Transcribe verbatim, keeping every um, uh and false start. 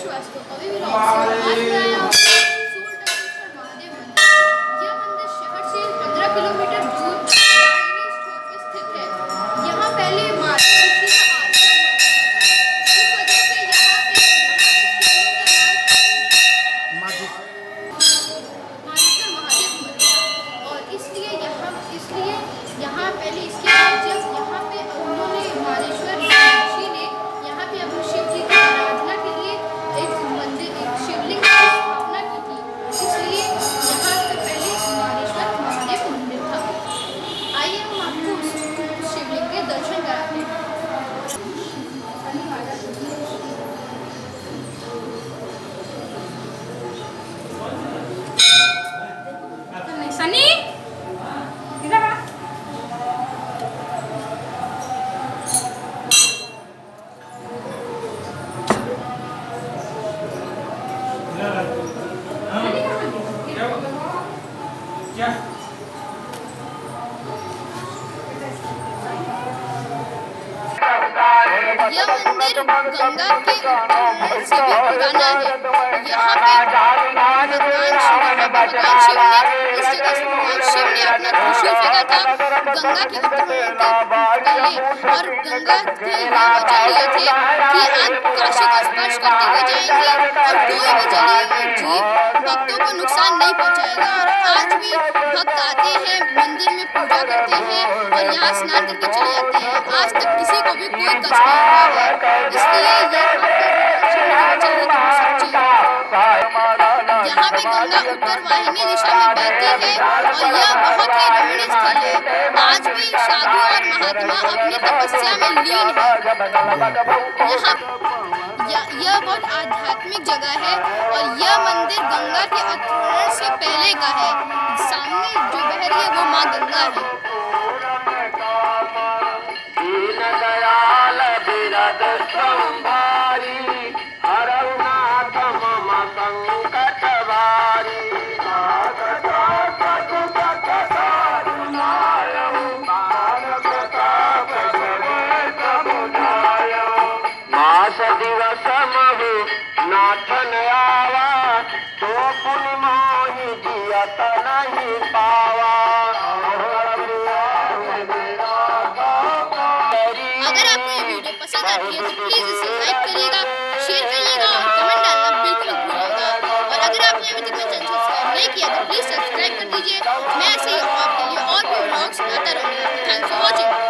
श्रीवास्तव अभी भी आज मैं आया हूँ सूर्य दक्षिणेश्वर महादेव मंदिर। यह मंदिर शहर से पंद्रह किलोमीटर दूर दाहिनी स्टोर में स्थित है। यहाँ पहले माता ऋषि का आश्रम हुआ करता था। इस वजह से यहाँ पे मानेश्वर महादेव मंदिर और इसलिए यहाँ इसलिए यहाँ पहले इसके बाद जब यहाँ पे उन्होंने मानेश्वर ऋषि ने यहाँ पे अपने शिव जी की आराधना के लिए एक मंदिर एक शिवलिंग की स्थापना की थी, इसलिए यहाँ से पहले मानेश्वर महादेव मंदिर था। आइए हम आपको उस शिवलिंग के दर्शन कराते हैं। सनी इधर आ। यह मंदिर गंगा के उत्तर से भी पुराना है। यहाँ पे भगवान शिव भगवान शिव ने इस जगह से भगवान शिव ने अपना त्रिशूल फेंका था गंगा के उत्तर पहले, और गंगा के ये वचन लिए थे कि आप काशी को स्पर्श करते हुए जाएंगे और कोई भी जलीय जीव भक्तों को नुकसान नहीं पहुँचाएगा। और आज भी भक्त आते हैं, मंदिर में पूजा करते हैं और यहाँ स्नान करके चले जाते हैं। आज तक किसी को भी कोई कष्ट नहीं हुआ है, इसलिए यहाँ पे गंगा उत्तर वाहिनी दिशा में बहती है और यह बहुत ही रमणीय स्थल है। आज भी साधु और महात्मा अपनी तपस्या में लीन है। यहाँ यह बहुत आध्यात्मिक जगह है और यह मंदिर गंगा के अवतरण से पहले का है। सामने जो बह रही है वो माँ गंगा है। नाथन आवा तो पुन मोहि जियत नहीं पावा। अगर आपको ये वीडियो पसंद आती है तो प्लीज इसे लाइक करिएगा, शेयर करिएगा और कमेंट डालना बिल्कुल मत भूलिएगा। और अगर आपने अभी तक मेरा चैनल सब्सक्राइब नहीं किया तो प्लीज सब्सक्राइब कर दीजिए। मैं ऐसे ही आपके लिए और भी व्लॉग्स बनाता रहूँगा। Thanks for watching.